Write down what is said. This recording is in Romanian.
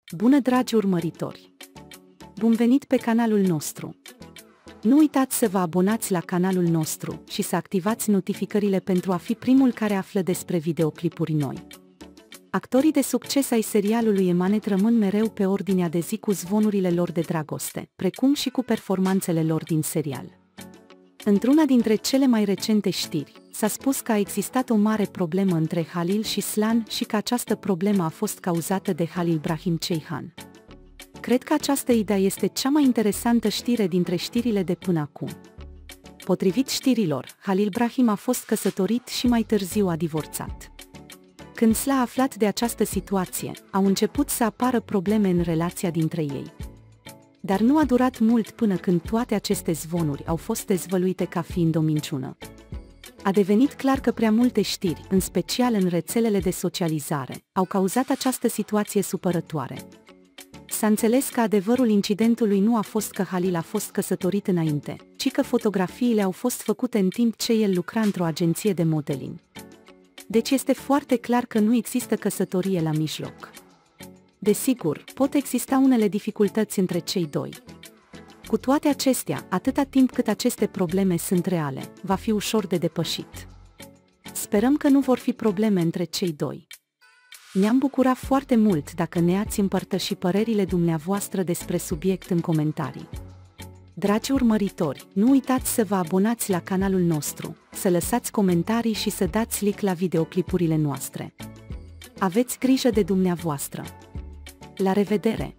Bună, dragi urmăritori! Bun venit pe canalul nostru! Nu uitați să vă abonați la canalul nostru și să activați notificările pentru a fi primul care află despre videoclipuri noi. Actorii de succes ai serialului Emanet rămân mereu pe ordinea de zi cu zvonurile lor de dragoste, precum și cu performanțele lor din serial. Într-una dintre cele mai recente știri, s-a spus că a existat o mare problemă între Halil și Slan și că această problemă a fost cauzată de Halil Brahim Ceyhan. Cred că această idee este cea mai interesantă știre dintre știrile de până acum. Potrivit știrilor, Halil Brahim a fost căsătorit și mai târziu a divorțat. Când Sla a aflat de această situație, au început să apară probleme în relația dintre ei. Dar nu a durat mult până când toate aceste zvonuri au fost dezvăluite ca fiind o minciună. A devenit clar că prea multe știri, în special în rețelele de socializare, au cauzat această situație supărătoare. S-a înțeles că adevărul incidentului nu a fost că Halil a fost căsătorit înainte, ci că fotografiile au fost făcute în timp ce el lucra într-o agenție de modeling. Deci este foarte clar că nu există căsătorie la mijloc. Desigur, pot exista unele dificultăți între cei doi. Cu toate acestea, atâta timp cât aceste probleme sunt reale, va fi ușor de depășit. Sperăm că nu vor fi probleme între cei doi. Ne-am bucurat foarte mult dacă ne-ați împărtăși părerile dumneavoastră despre subiect în comentarii. Dragi urmăritori, nu uitați să vă abonați la canalul nostru, să lăsați comentarii și să dați like la videoclipurile noastre. Aveți grijă de dumneavoastră! La revedere!